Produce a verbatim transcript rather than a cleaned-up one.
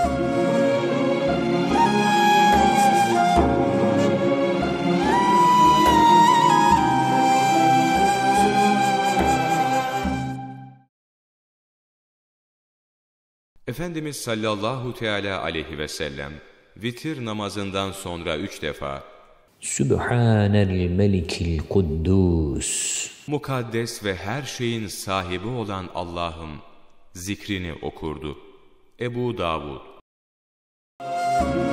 Efendimiz sallallahu teala aleyhi ve sellem vitir namazından sonra üç defa Sübhanel Melikil Kuddus, mukaddes ve her şeyin sahibi olan Allah'ım zikrini okurdu. Ebu Davud.